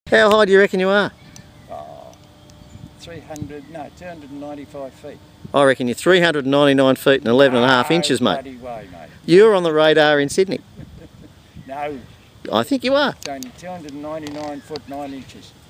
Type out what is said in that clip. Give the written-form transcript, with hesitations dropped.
How high do you reckon you are? Oh, 295 feet. I reckon you're 399 feet and 11 and a half inches, mate. Bloody way, mate. You're on the radar in Sydney. No, I think you are. it's only 299 foot 9 inches.